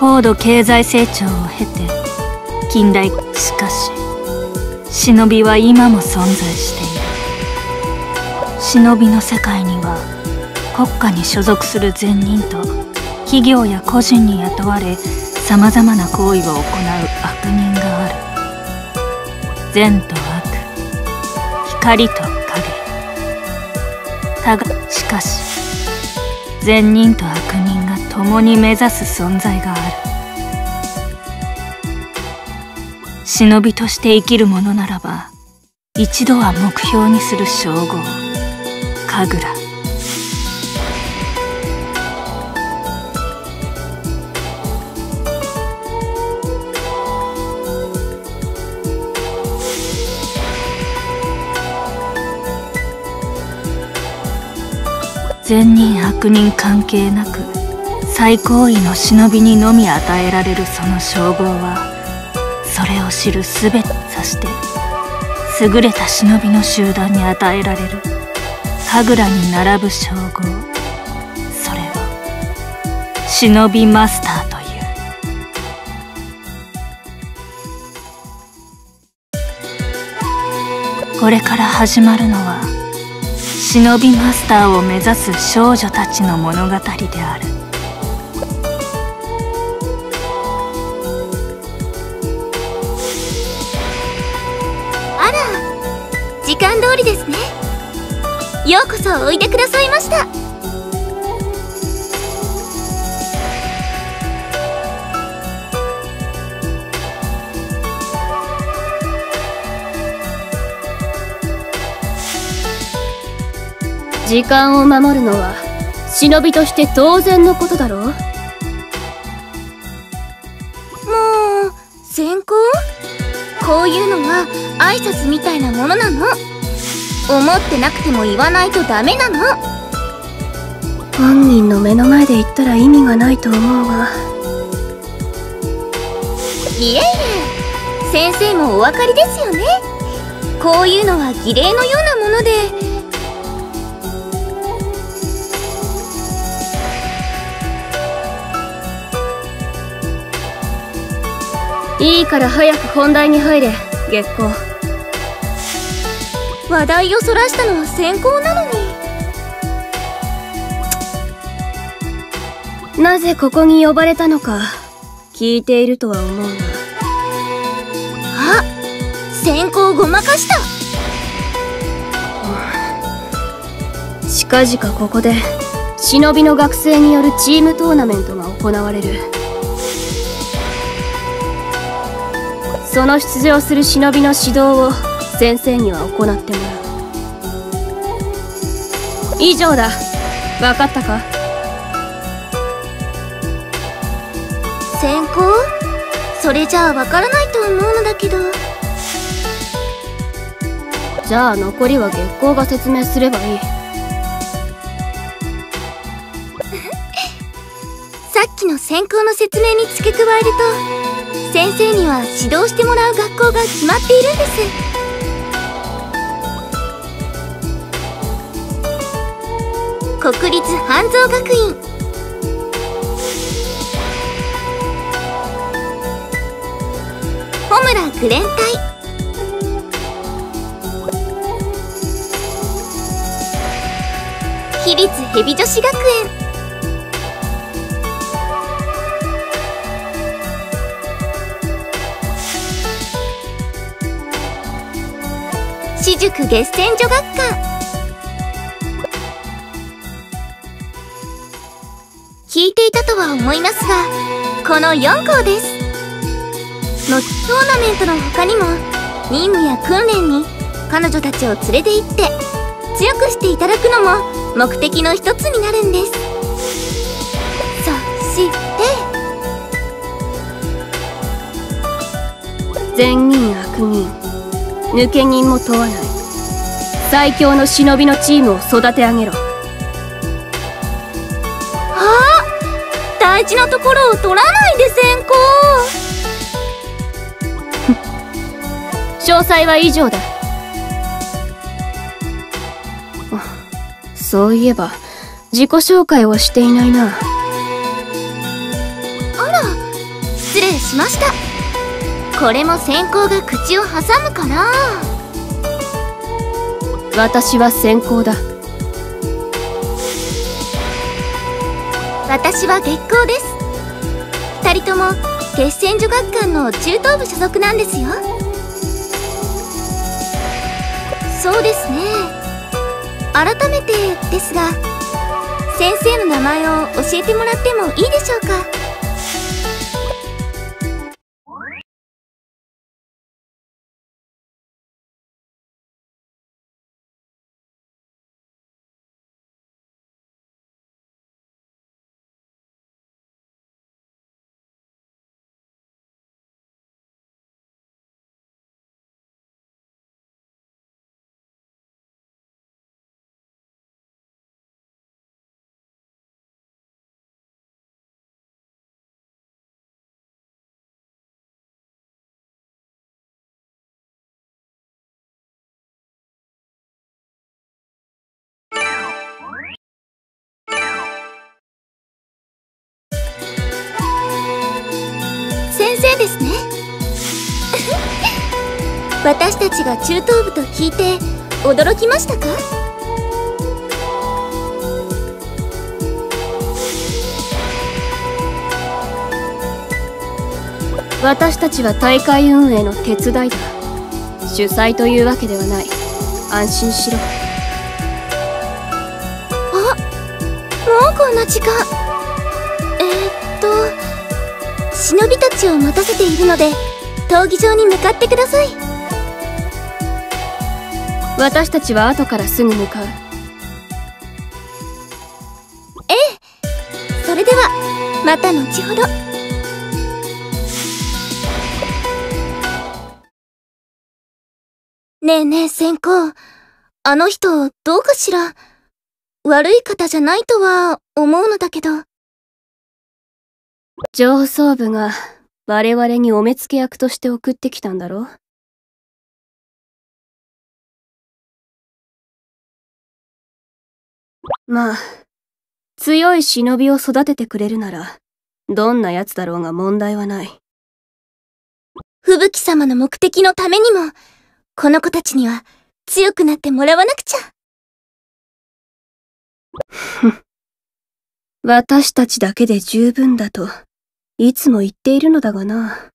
高度経済成長を経て近代。しかし忍びは今も存在している。忍びの世界には国家に所属する善人と企業や個人に雇われさまざまな行為を行う悪人がある。善と悪、光と影。しかし善人と悪人が共に目指す存在がある。忍びとして生きる者ならば一度は目標にする称号、神楽。善人悪人関係なく最高位の忍びにのみ与えられるその称号は、それを知るすべて、そして優れた忍びの集団に与えられる神楽に並ぶ称号、それを忍びマスターという。これから始まるのは忍びマスターを目指す少女たちの物語である。 あら、時間通りですね。ようこそおいでくださいました。 時間を守るのは忍びとして当然のことだろう。もう先行？こういうのは挨拶みたいなものなの。思ってなくても言わないとダメなの。 本人の目の前で言ったら意味がないと思うが。 いえいえ、先生もお分かりですよね。こういうのは儀礼のようなもので。 いいから早く本題に入れ、月光。 話題をそらしたのは先行なのに。 なぜここに呼ばれたのか聞いているとは思うが。 あ、先行ごまかした。 近々ここで忍びの学生によるチームトーナメントが行われる。その出場する忍びの指導を先生には行ってもらう。以上だ。分かったか？ 先行？それじゃあ分からないと思うのだけど。 じゃあ残りは月光が説明すればいい。 さっきの先行の説明に付け加えると、先生には指導してもらう学校が決まっているんです。国立半蔵学院、穂村愚連隊、私立蛇女子学園、私塾月泉女学館。聞いていたとは思いますが、この4校です。のトーナメントの他にも任務や訓練に彼女たちを連れて行って強くしていただくのも目的の一つになるんです。そして善人悪人抜け人も問わない最強の忍びのチームを育て上げろ。 大事なところを取らないで先行。詳細は以上だ。そういえば自己紹介をしていないな。 あら、 しました。これも先行が口を挟むかな。 私は先行だ。 私は月光です。2人とも決戦女学館の中等部所属なんですよ。そうですね。改めてですが、先生の名前を教えてもらってもいいでしょうか。先生ですね。私たちが中等部と聞いて驚きましたか？ 私たちは大会運営の手伝いだ。主催というわけではない。安心しろ。 あ、もうこんな時間。忍びたちを待たせているので闘技場に向かってください。 私たちは後からすぐ向かう。 ええ、それではまた後ほど。ねえねえ先行、あの人どうかしら。悪い方じゃないとは思うのだけど。 上層部が我々にお目付け役として送ってきたんだろう。まあ、強い忍びを育ててくれるなら、どんな奴だろうが問題はない。 吹雪様の目的のためにも、この子たちには強くなってもらわなくちゃ。 私たちだけで十分だと、いつも言っているのだがな。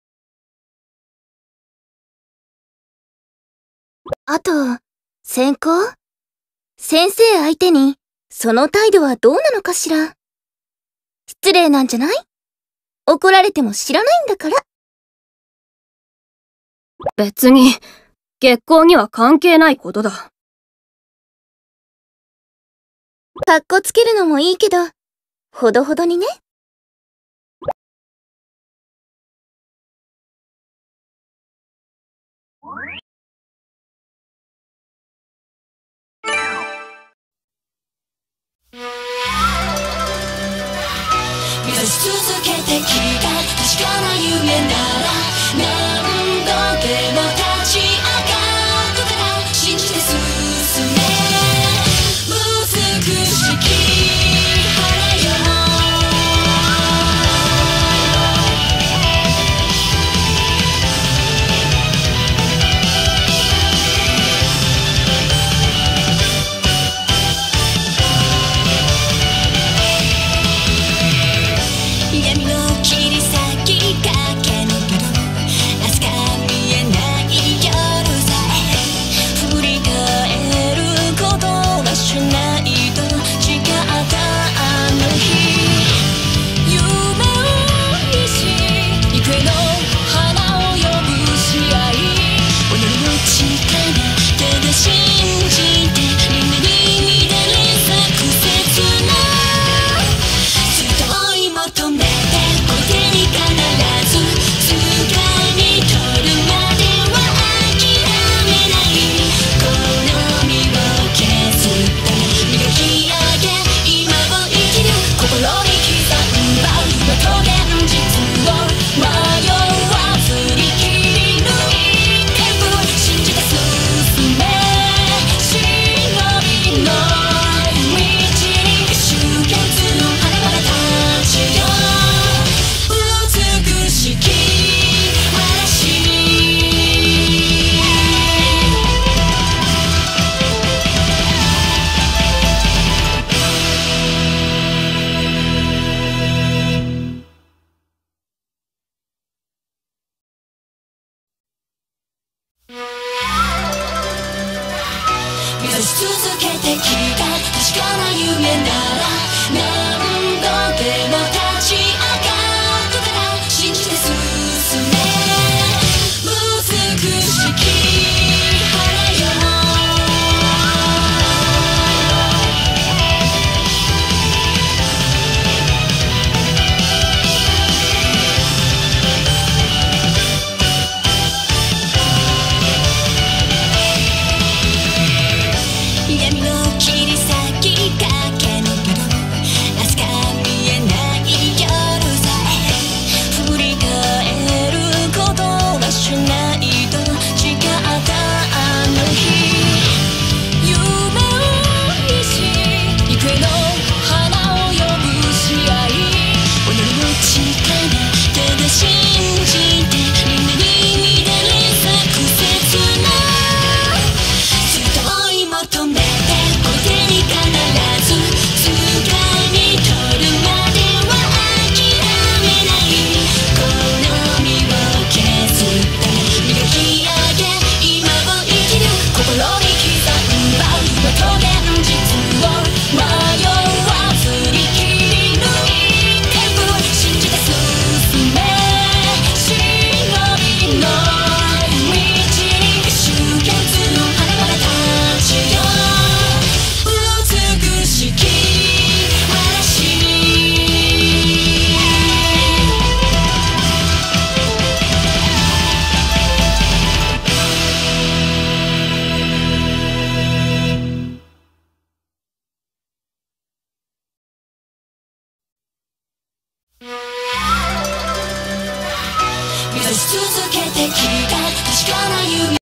あと、先行？先生相手に、その態度はどうなのかしら。失礼なんじゃない？怒られても知らないんだから。 別に、月光には関係ないことだ。 かっこつけるのもいいけど、ほどほどにね。 目指し続けてきた確かな夢なら何度でも立ち上がるから信じて進め美しき花よ闇の切り裂き駆け抜ける明日が見えない夜さえ振り返ることはしないと誓ったあの日夢を見し幾重の花を呼ぶ試合己の力ただ信じて夢にみだり咲く切なずっと追い求めてし続けてきた確かな夢